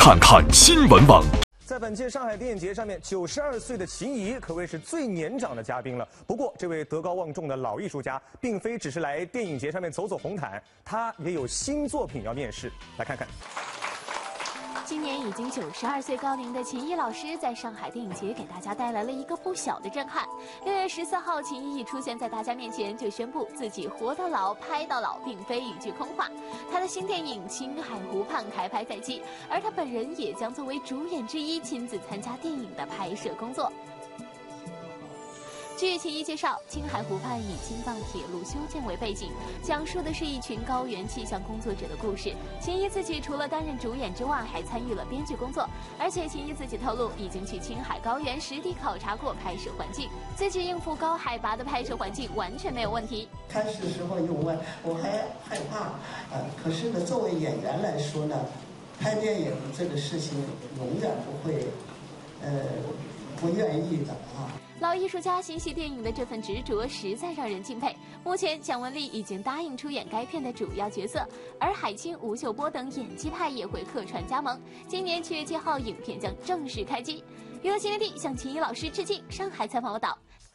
看看新闻网。 在本届上海电影节上面，92岁的秦怡可谓是最年长的嘉宾了。不过，这位德高望重的老艺术家，并非只是来电影节上面走走红毯，他也有新作品要面世。来看看。 今年已经92岁高龄的秦怡老师，在上海电影节给大家带来了一个不小的震撼。6月14号，秦怡一出现在大家面前，就宣布自己活到老，拍到老，并非一句空话。他的新电影《青海湖畔》开拍在即，而他本人也将作为主演之一，亲自参加电影的拍摄工作。 据秦怡介绍，青海湖畔以青藏铁路修建为背景，讲述的是一群高原气象工作者的故事。秦怡自己除了担任主演之外，还参与了编剧工作，而且秦怡自己透露，已经去青海高原实地考察过拍摄环境，自己应付高海拔的拍摄环境完全没有问题。 开始的时候有我还害怕，可是呢，作为演员来说呢，拍电影这个事情永远不会，不愿意的啊。 老艺术家心系电影的这份执着，实在让人敬佩。目前，蒋雯丽已经答应出演该片的主要角色，而海清、吴秀波等演技派也会客串加盟。今年7月7号，影片将正式开机。娱乐新天地向秦怡老师致敬。上海采访报道。